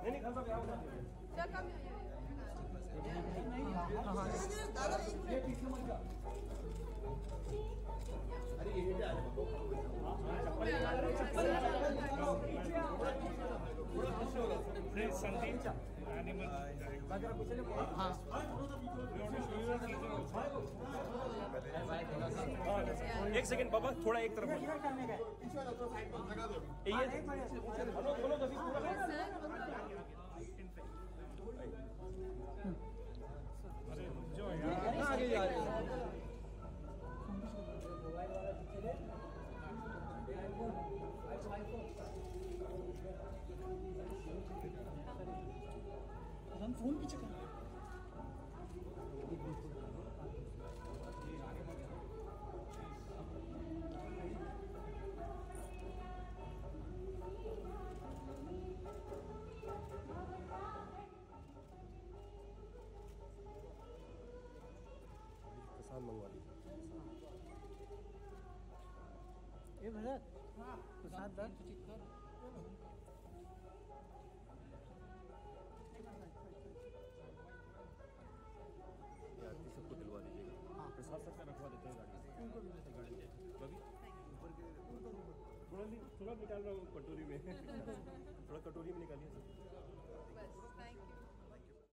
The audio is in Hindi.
एक सेकंड बाबा, थोड़ा एक तरफ आगे जा रहे हम फोन पीछे कर प्रसाद मंगवा लीजिए। ये भरत प्रसाद दर आरती सबको दिलवा दीजिएगा। हाँ, प्रसाद सबका रखवा देते हैं गाड़ी थोड़ा निकाल रहा हूँ कटोरी में थोड़ा कटोरी में निकालिए सब।